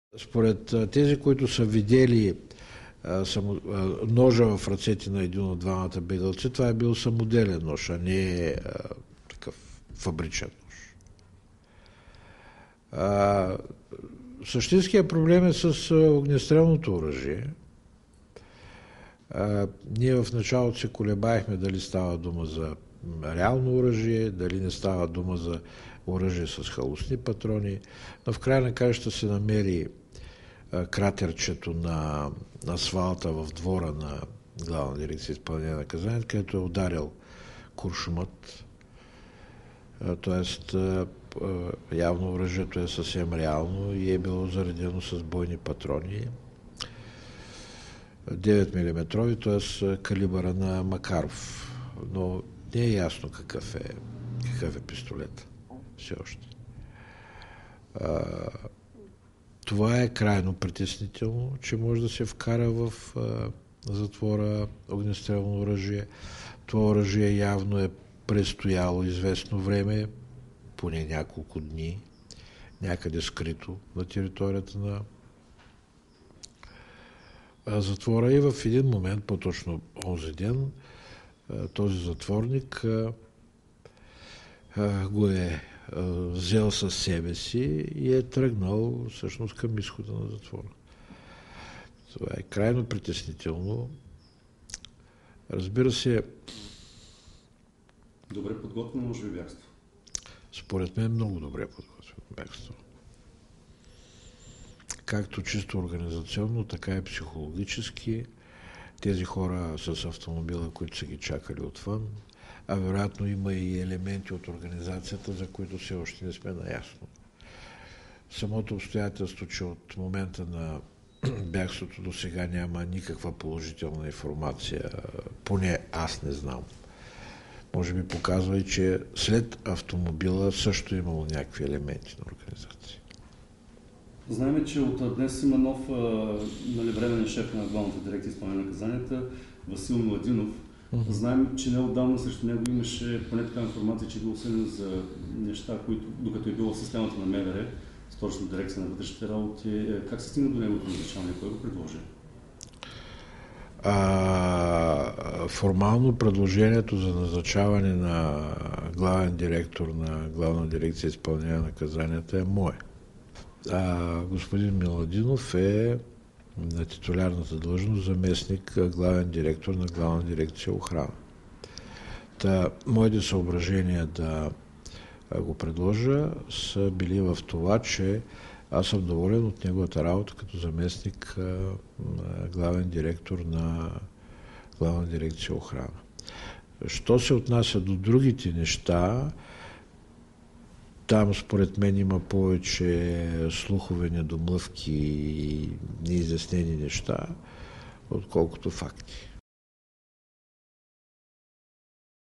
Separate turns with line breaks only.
Според тези, които са видели ножа в ръцете на един от двамата бегалци, това е бил самоделен нож, а не такъв фабричен нож. Същинският проблем е с огнестрелното оръжие. Ние в началото се колебаехме дали става дума за реално оръжие, дали не става дума за оръжие с халосни патрони, но в края на краищата се намери кратерчето на асфалта в двора на Главна дирекция изпълнение на наказанието, където е ударил куршумът. Тоест, явно оръжието е съвсем реално и е било заредено с бойни патрони. 9 мм, т.е. калибъра на Макаров. Но не е ясно какъв е пистолет. Все още. Това е крайно притеснително, че може да се вкара в затвора огнестрелно оръжие. Това оръжие явно е престояло известно време, поне няколко дни, някъде скрито на територията на затвора и в един момент, по-точно онзи ден, този затворник го е взел със себе си и е тръгнал всъщност към изхода на затвора. Това е крайно притеснително. Разбира се...
Добре подготвено, може би, бягство?
Според мен много добре подготвено бягство. Както чисто организационно, така и психологически. Тези хора с автомобила, които са ги чакали отвън, а вероятно има и елементи от организацията, за които все още не сме наясно. Самото обстоятелство, че от момента на бягството до сега няма никаква положителна информация, поне аз не знам. Може би показва и, че след автомобила също имало някакви елементи на организация.
Знаем, че от днес има нов временен шеф на Главната дирекция изпълнение на наказанията, Васил Младинов. Знаем, че неотдавна срещу него имаше поне така информация, че е бил осъден за неща, които, докато е било в системата на МВР, Столична дирекция на вътрешните работи. Как се стигна до неговото назначаване? Кой го предложи?
Формално предложението за назначаване на главен директор на Главна дирекция изпълнение на наказанията е мое. Господин Миладинов е на титулярната длъжност заместник главен директор на Главна дирекция охрана. Моите съображения да го предложа са били в това, че аз съм доволен от неговата работа като заместник главен директор на Главна дирекция охрана. Що се отнася до другите неща, там според мен има повече слухове, недомлъвки и неизяснени неща, отколкото факти.